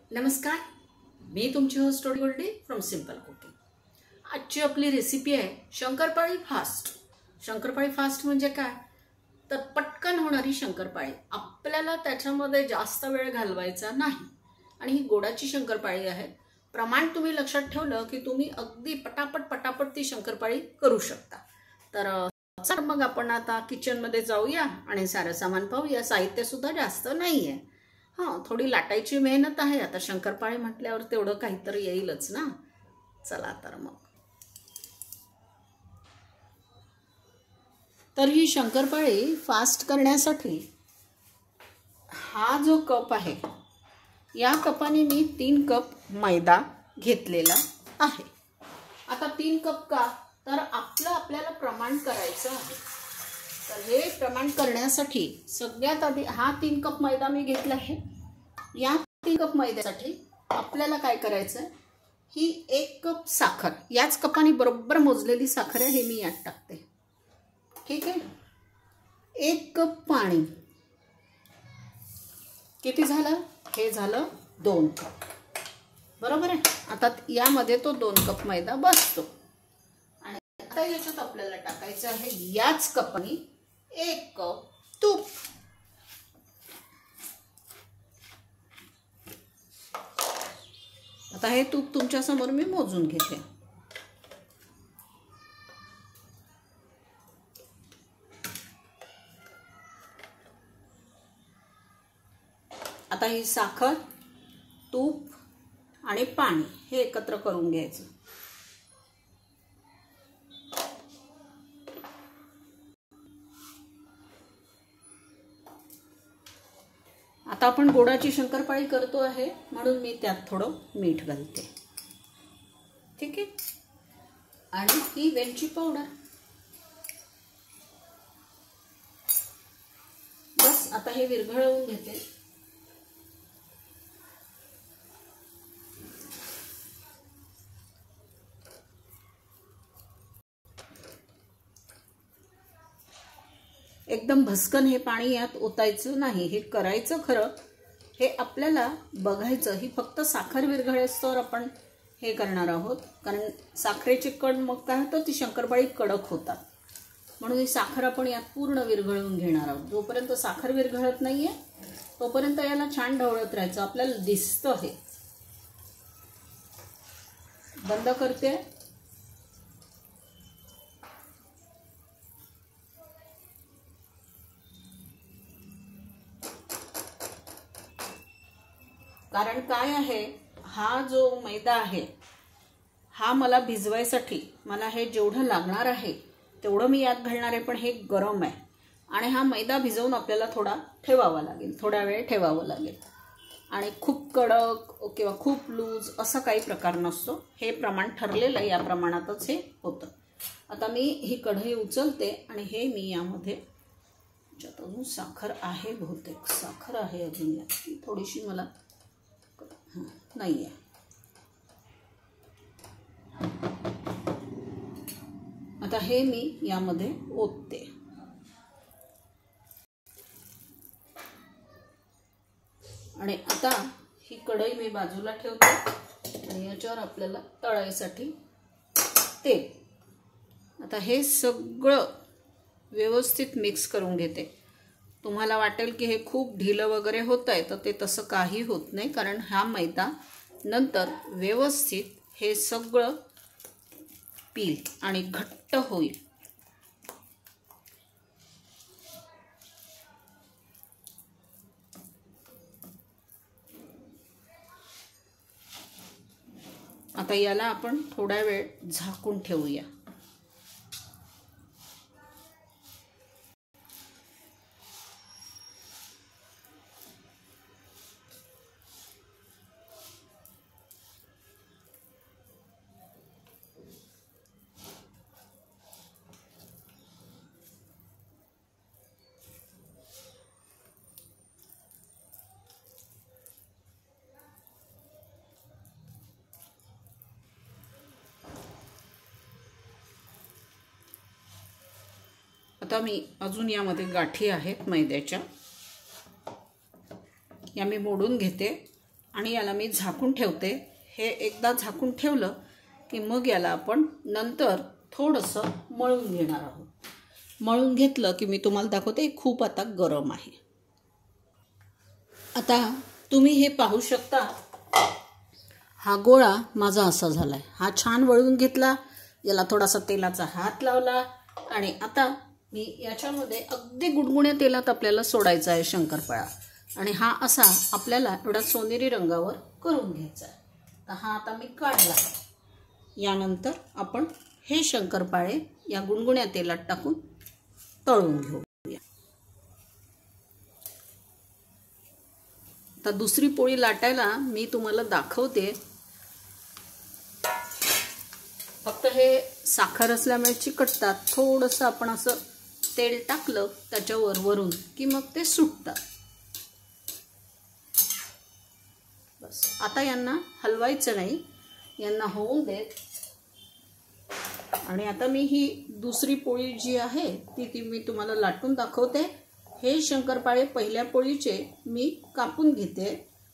नमस्कार, मी तुमची host story Goldy from simple cooking. आजची आपली रेसिपी आहे शंकरपाळी फास्ट। शंकरपाळी फास्ट म्हणजे काय तर पटकन होणारी शंकरपाळी। आपल्याला त्याच्यामध्ये जास्त वेळ घालवायचा नाही आणि ही गोडाची शंकरपाळी आहे। प्रमाण तुम्ही लक्षात ठेवलं की तुम्ही अगदी पटापट ती शंकरपाळी करू शकता। तर मग आपण आता किचन मध्ये जाऊया आणि सारं सामान पाहूया। साहित्य सुद्धा जास्त नाहीये। हां, थोडी लाटायची मेहनत आहे। आता शंकरपाळी म्हटल्यावर तेवढं काहीतरी येईलच ना। चला तर मग। तर ही शंकरपाळी फास्ट करण्यासाठी हा जो कप आहे या कपाने मी 3 कप मैदा घेतलेला आहे। आता 3 कप का तर आपल्याला प्रमाण करायचं आहे। तर हे प्रमाण करण्यासाठी सगळ्यात आधी हा 3 कप मैदा मी घेतला आहे। या 3 कप मैद्यासाठी आपल्याला काय करायचं आहे, ही 1 कप साखर, याच कपाने बरोबर मोजलेली साखर आहे, हे मी यात टाकते। ठीक आहे। 1 कप पाणी, किती झालं, हे झालं 2 कप, बरोबर आहे। आता यामध्ये तो 2 कप मैदा बसतो आणि आता याच्यात आपल्याला टाकायचं आहे याच कपाने 1 कप तूप। आता हे तूप तुमच्या समोर मी मोजून घेते। आता ही साखर, तूप आणि पाणी हे एकत्र करून घ्यायचं। आता आपण गोडाची शंकरपाळी करतो आहे म्हणून मी त्यात थोडं मीठ घालते। ठीक आहे। आणि ही वेलची पावडर, बस आता हे विरघळवून घेते। एकदम भस्कन हे पाणी यात ओतायचं नाही। हे करायचं खरं, हे आपल्याला बघायचं। ही फक्त साखर विरघळेस्तोवर आपण हे करणार आहोत, कारण साखरेचे कण मग काय होतं, ती शंकरपाळी कडक होतात। म्हणून ही साखर आपण यात पूर्ण विरघळवून घेणार आहोत। जोपर्यंत साखर विरघळत नाहीये तोपर्यंत याला छान ढवळत राहायचं। आपल्याला दिसतं हे। बंद करते। कारण काय आहे, हा जो मैदा आहे हा मला भिजवायसाठी मला हे जेवढं लागणार आहे तेवढं मी यात घालणार आहे, पण हे गरम आहे आणि हा मैदा भिजवून आपल्याला थोडा ठेवावा लागेल, थोडा वेळ ठेवावं लागेल। आणि खूप कडक किंवा खूप लूज असं काही प्रकार नसतो। हे प्रमाण ठरलेलं आहे, या प्रमाणातच हे होतं। आता मी ही कढई उचलते आणि हे मी यामध्ये, ज्यात अजून साखर आहे, बहुतेक साखर आहे अजून यात, थोडीशी मला नाही आहे। आता हे मी यामध्ये ओतते आणि आता ही कढई मी बाजूला ठेवते आणि याच्यावर आपल्याला तळायसाठी तेल। आता हे सगळं व्यवस्थित मिक्स करून घेते। तुम्हाला वाटेल की हे खूप ढिलं वगैरे होत आहे, तर ते तसं काही होत नाही, कारण हा मैदा नंतर व्यवस्थित हे सगळं पील आणि घट्ट होईल। आता याला आपण थोडा वेळ झाकून ठेवूया। आता मी अजून यामध्ये गाठी आहेत मैद्याच्या, या मी मोडून घेते आणि याला मी झाकून ठेवते. हे एकदा झाकून ठेवलं की मग याला आपण नंतर थोडंसं मळून घेणार आहोत. मळून घेतलं की मी तुम्हाला दाखवते. खूप आता गरम आहे. आता तुम्ही हे पाहू शकता. हा गोळा माझा असा झाला आहे. हा छान वळून घेतला. याला थोडासा तेलाचा हात लावला आणि आता मी याच्यामध्ये अगदी गुणगुण्या तेलात आपल्याला सोडायचा आहे शंकरपाळा. आणि हा असा आपल्याला एवढा सोनेरी रंगावर करून घ्यायचा आहे. तर हा आता मी काढला. यानंतर आपण हे शंकरपाळे या गुणगुण्या तेलात टाकून तळून घेऊया. आता दुसरी पोळी लाटायला मी तुम्हाला दाखवते. फक्त हे साखर असल्यामुळे चिकटतात. थोडंसं आपण असं तेल टाकलं त्याच्यावर वरून की मग ते सुटतात. बस आता यांना हलवायचं नाही. यांना होऊन देत. आणि आता मी ही दुसरी पोळी जी आहे ती मी तुम्हाला लाटून दाखवते. हे शंकरपाळे पहिल्या पोळीचे मी कापून घेते.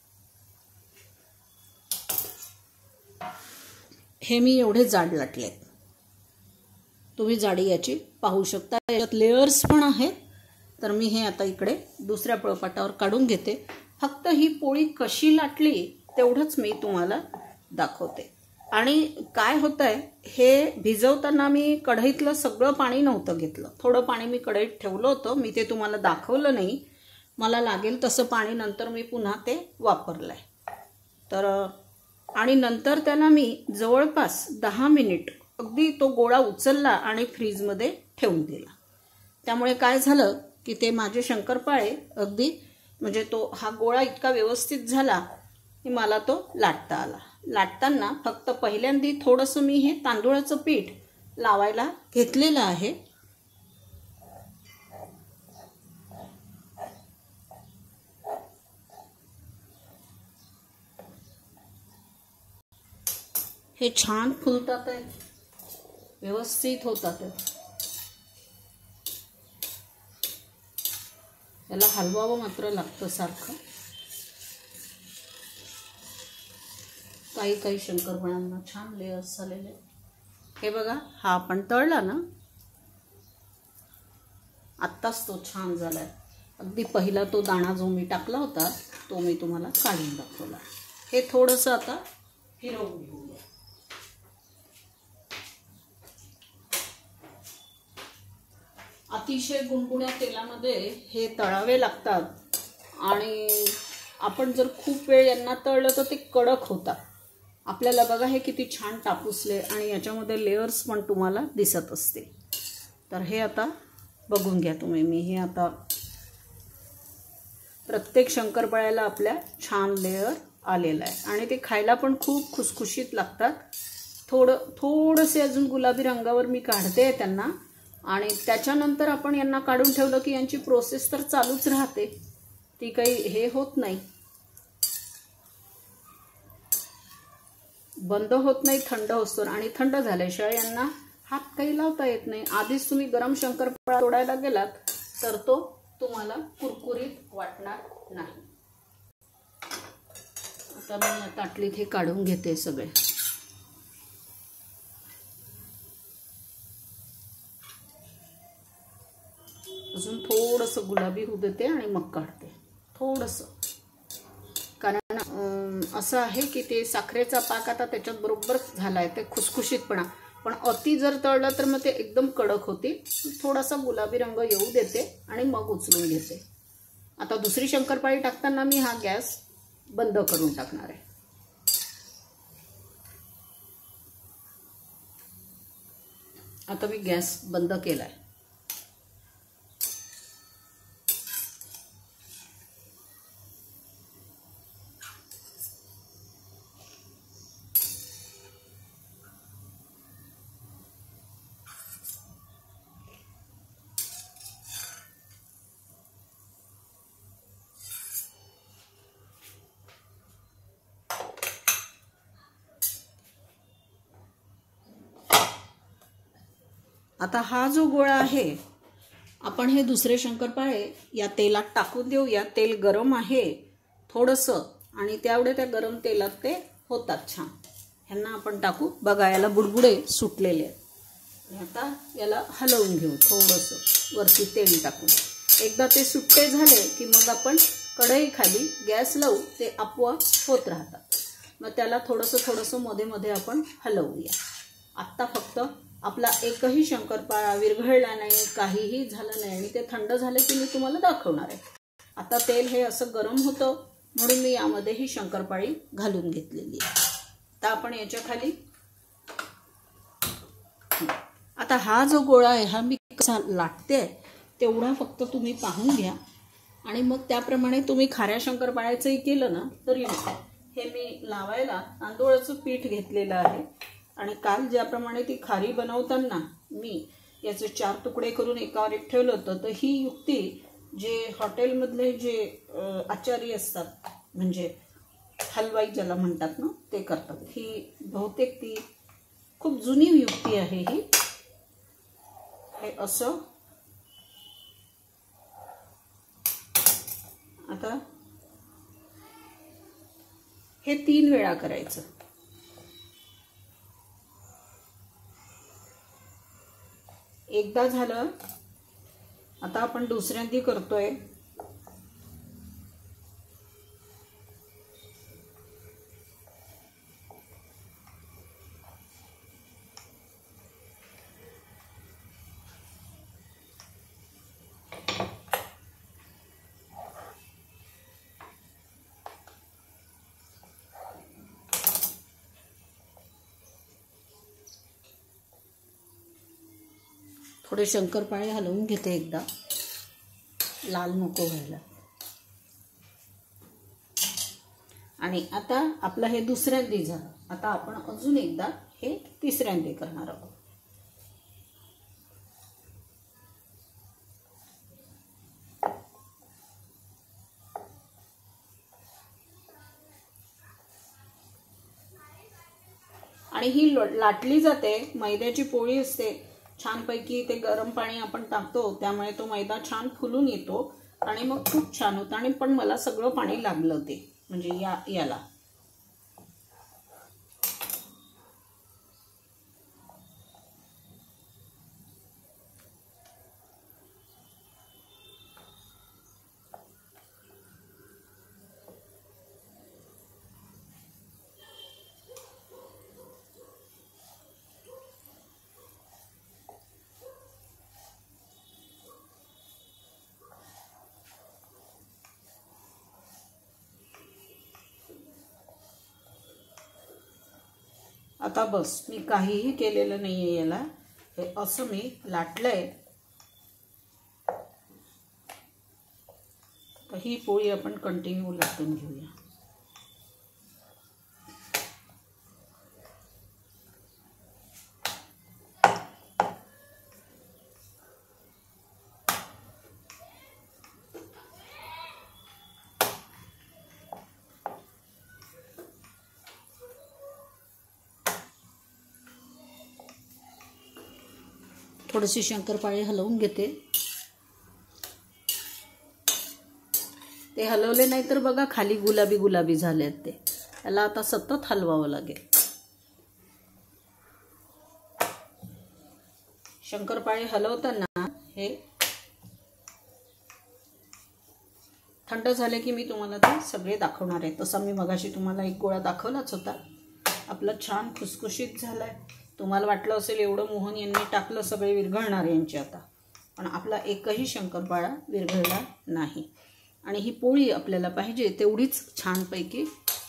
हे मी एवढे जाड लाटले. तुम्ही जाडी याची पाहू शकता. याच्यात लेयर्स पण आहेत. तर मी हे आता इकडे दुसऱ्या पोळपाटावर काढून घेते. फक्त ही पोळी कशी लाटली तेवढंच मी तुम्हाला दाखवते. आणि काय होतं आहे, हे भिजवताना मी कढईतलं सगळं पाणी नव्हतं घेतलं. थोडं पाणी मी कढईत ठेवलं होतं. मी ते तुम्हाला दाखवलं नाही. मला लागेल तसं पाणी नंतर मी पुन्हा ते वापरलं आहे. तर आणि नंतर त्याला मी जवळपास 10 मिनिट अगदी तो गोळा उचलला आणि फ्रीजमध्ये ठेवून दिला. त्यामुळे काय झालं की ते माझे शंकरपाळे अगदी म्हणजे तो हा गोळा इतका व्यवस्थित झाला की मला तो लाटता आला. लाटताना फक्त पहिल्यांदा थोडंसं मी हे तांदूळाचं पीठ लावायला घेतलेलं आहे. हे छान फुलतात आहे. व्यवस्थित होतात आहे. याला हलवावं मात्र लागतं सारखं. काही शंकरपाळ्यांना छान लेयर्स झालेले. हे बघा, हा आपण तळला ना, आत्ताच तो छान झालाय. अगदी पहिला तो दाणा जो मी टाकला होता तो मी तुम्हाला काढून दाखवला. हे थोडंसं आता फिरवून घेऊया. अतिशय गुणगुण्या तेलामध्ये हे तळावे लागतात. आणि आपण जर खूप वेळ यांना तळलं तर ते कडक होतात. आपल्याला बघा हे किती छान टापूसले आणि याच्यामध्ये लेयर्स पण तुम्हाला दिसत असते. तर हे आता बघून घ्या तुम्ही. मी हे आता प्रत्येक शंकरपाळ्याला आपल्या छान लेयर आलेला आहे. आणि ते खायला पण खूप खुसखुशीत लागतात. थोडंसे अजून गुलाबी रंगावर मी काढते त्यांना. आणि त्याच्यानंतर आपण यांना काढून ठेवलं की यांची प्रोसेस तर चालूच राहते. ती काही हे होत नाही, बंद होत नाही, थंड असतो. आणि थंड झाल्याशिवाय यांना हात काही लावता येत नाही. आधीच तुम्ही गरम शंकरपाळा तोडायला गेलात तर तो तुम्हाला कुरकुरीत वाटणार नाही. आता मी या ताटलीत हे काढून घेते सगळे. अजून थोडंसं गुलाबी होऊ देते आणि मग काढते थोडंसं. कारण असं आहे की ते साखरेचा पाक आता त्याच्यात बरोबर झाला आहे. ते खुसखुशीतपणा. पण अति जर तळलं तर मग ते एकदम कडक होते. थोडासा गुलाबी रंग येऊ देते आणि मग उचलून घेते. आता दुसरी शंकरपाळी टाकताना मी हा गॅस बंद करून टाकणार आहे. आता मी गॅस बंद केला आहे. आता हा जो गोळा आहे आपण हे दुसरे शंकरपाळे या तेलात टाकून देऊया. तेल गरम आहे थोडंसं. आणि त्यावेळे त्या गरम तेलात ते होतात छान. ह्यांना आपण टाकू. बघा याला बुडबुडे सुटलेले आहेत. आता याला हलवून घेऊ थोडंसं वरती तेल टाकून. एकदा ते सुट्टे झाले की मग आपण कढई खाली गॅस लावू. ते आपोआप होत राहतात. मग त्याला थोडंसं मध्ये मध्ये आपण हलवूया. आत्ता फक्त आपला एकही शंकरपाळा विरघळला नाही, काहीही झालं नाही. आणि ते थंड झाले की मी तुम्हाला दाखवणार आहे. आता तेल हे असं गरम होतं म्हणून मी यामध्ये ही शंकरपाळी घालून घेतलेली आहे. आता आपण याच्या खाली आता हा जो गोळा आहे हा मी कसा लाटते तेवढा फक्त तुम्ही पाहून घ्या. आणि मग त्याप्रमाणे तुम्ही खाऱ्या शंकरपाळ्याचंही केलं ना तरी हे मी लावायला तांदूळाचं पीठ घेतलेलं आहे. आणि काल ज्याप्रमाणे ती खारी बनवताना मी याचे 4 तुकडे करून एकावर एक ठेवलं होतं. तर ही युक्ती जे हॉटेलमधले जे आचारी असतात म्हणजे हलवाई ज्याला म्हणतात ना ते करतात. ही बहुतेक ती खूप जुनी युक्ती आहे ही. हे असं आता हे 3 वेळा करायचं. एकदा झालं. आता आपण दुसऱ्यांदी करतोय. थोडे शंकरपाळे हलवून घेते एकदा, लाल नको व्हायला. आणि आता आपलं हे दुसऱ्यांदी झालं. आता आपण अजून एकदा हे तिसऱ्यांदी करणार आहोत. आणि ही लाटली जाते. मैद्याची पोळी असते छानपैकी. ते गरम पाणी आपण टाकतो त्यामुळे तो मैदा छान फुलून येतो आणि मग खूप छान होतं. आणि पण मला सगळं पाणी लागलं ते म्हणजे याला आता बस. मी काहीही केलेलं नाहीये याला. हे असं मी लाटलंय. तर ही पोळी आपण कंटिन्यू लाटून घेऊया. थोडीशी शंकरपाळी हलवून घेते. ते हलवले नाही तर बघा खाली गुलाबी गुलाबी झाले ते. त्याला आता सतत हलवावं लागेल. शंकरपाळी हलवताना हे थंड झाले की मी तुम्हाला ते सगळे दाखवणार आहे. तसा मी मगाशी तुम्हाला एक गोळा दाखवलाच होता. आपलं छान खुसखुशीत झालाय. तुम्हाला वाटलं असेल एवढं मोहन यांनी टाकलं सगळे विरघळणार यांचे आता. पण आपला एकही शंकरपाळा विरघळला नाही. आणि ही पोळी आपल्याला पाहिजे तेवढीच छानपैकी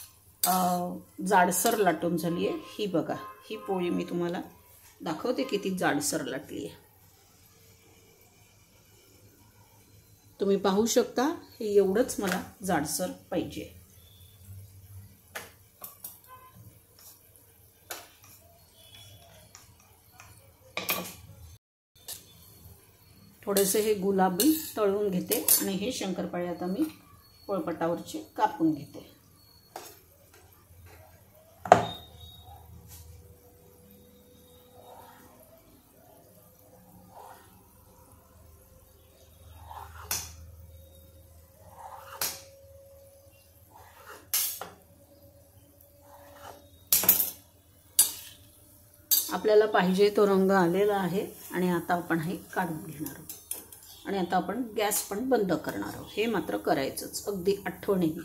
जाडसर लाटून झाली आहे. ही बघा ही पोळी मी तुम्हाला दाखवते किती जाडसर लाटली आहे. तुम्ही पाहू शकता. हे एवढंच मला जाडसर पाहिजे. थोडेसे हे गुलाबी तळून घेते आणि हे शंकरपाळे आता मी पोळपाटावरचे कापून घेते. आपल्याला पाहिजे तो रंग आलेला आहे आणि आता आपण हे काढून घेणार आहोत आणि आता आपण गॅस पण बंद करणार आहोत. हे मात्र करायचंच अगदी आठवणीने.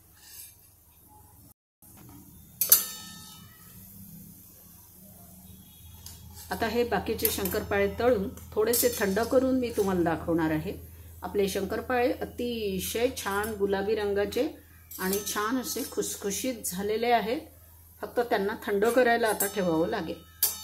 आता हे बाकीचे शंकरपाळे तळून थोडेसे थंड करून मी तुम्हाला दाखवणार आहे. आपले शंकरपाळे अतिशय छान गुलाबी रंगाचे आणि छान असे खुसखुशीत झालेले आहेत. फक्त त्यांना थंड करायला आता ठेवावं लागेल.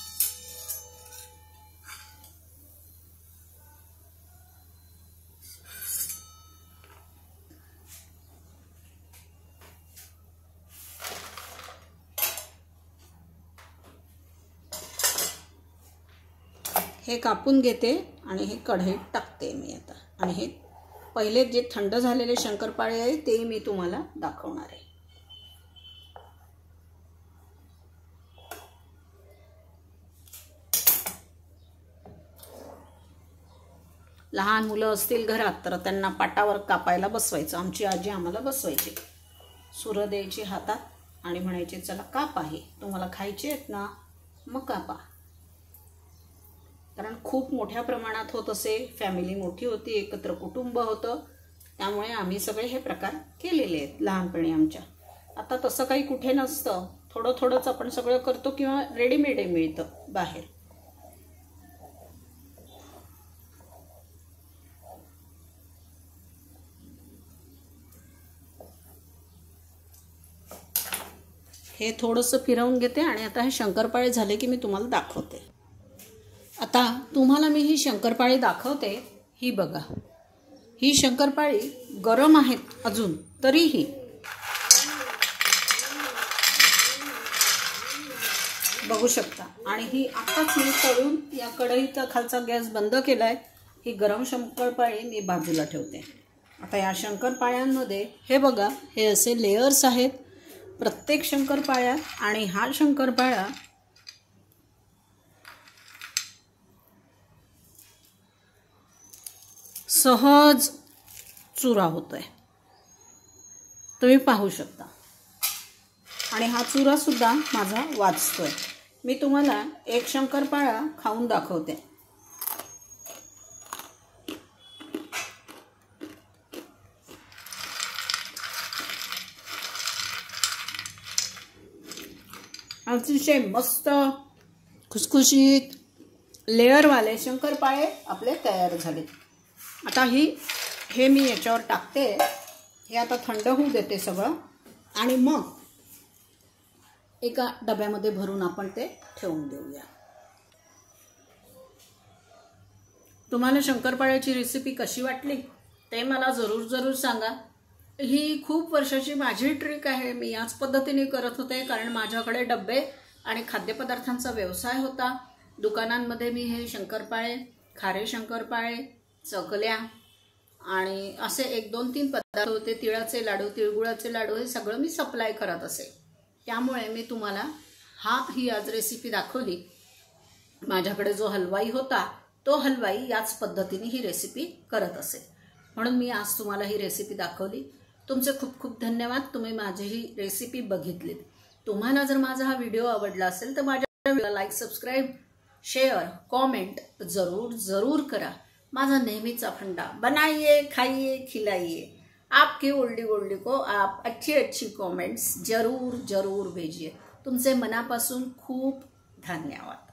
हे कापून घेते आणि हे कढईत टाकते मी आता. आणि हे पहिले जे थंड झालेले शंकरपाळे आहे ते मी तुम्हाला दाखवणार आहे. लहान मुलं असतील घरात तर त्यांना पाटावर कापायला बसवायचं. आमची आजी आम्हाला बसवायची, सुरं द्यायची हातात आणि म्हणायचे चला काप आहे, तुम्हाला खायचे आहेत ना मग कापा. कारण खूप मोठ्या प्रमाणात होत असे, फॅमिली मोठी होती, एकत्र कुटुंब होतं, त्यामुळे आम्ही सगळे हे प्रकार केलेले आहेत लहानपणी आमच्या. आता तसं काही कुठे नसतं, थोडं थोडंच आपण सगळं करतो किंवा रेडीमेड मिळतं बाहेर. हे थोडंसं फिरवून घेते आणि आता हे शंकरपाळे झाले की मी तुम्हाला दाखवते. आता तुम्हाला मी ही शंकरपाळी दाखवते. ही बघा, ही शंकरपाळी गरम आहेत अजून तरीही. बघू शकता. आणि ही आताच मी तळून या कढईचा खालचा गॅस बंद केला आहे. ही गरम शंकरपाळी मी बाजूला ठेवते. आता या शंकरपाळ्यांमध्ये हे बघा, हे असे लेयर्स आहेत प्रत्येक शंकरपाळ्यात. आणि हा शंकरपाळा सहज चुरा होतोय, तुम्ही पाहू शकता. आणि हा चुरा सुद्धा माझा वाचतोय. मी तुम्हाला एक शंकरपाळा खाऊन दाखवते. अतिशय मस्त खुसखुशीत लेअरवाले शंकरपाळे आपले तयार झाले. आता हे मी याच्यावर टाकते. हे आता थंड होऊ देते सगळं आणि मग एका डब्यामध्ये भरून आपण ते ठेवून देऊया. तुम्हाला शंकरपाळ्याची रेसिपी कशी वाटली ते मला जरूर सांगा. ही खूप वर्षाची माझी ट्रिक आहे. मी याच पद्धतीने करत होते कारण माझ्याकडे डब्बे आणि खाद्यपदार्थांचा व्यवसाय होता. दुकानांमध्ये मी हे शंकरपाळे, खारे शंकरपाळे, चकल्या आणि असे 1, 2, 3 पदार्थ होते. तिळाचे लाडू, तिळगुळाचे लाडू हे सगळं मी सप्लाय करत असे. त्यामुळे मी तुम्हाला ही आज रेसिपी दाखवली. माझ्याकडे जो हलवाई होता तो हलवाई याच पद्धतीने ही रेसिपी करत असे, म्हणून मी आज तुम्हाला ही रेसिपी दाखवली. तुमचे खूप खूप धन्यवाद. तुम्ही माझी ही रेसिपी बघितलीत. तुम्हाला जर माझा हा व्हिडिओ आवडला असेल तर माझ्या व्हिडिओला लाईक, सबस्क्राईब, शेयर, कमेंट जरूर करा. माझा नेहमीचा फंडा, बनाइए, खाइए, खिलाइए. आपकी ओल्डी गोल्डी को आप अच्छी कमेंट्स जरूर भेजिए. तुमचे मनापासून खूप धन्यवाद.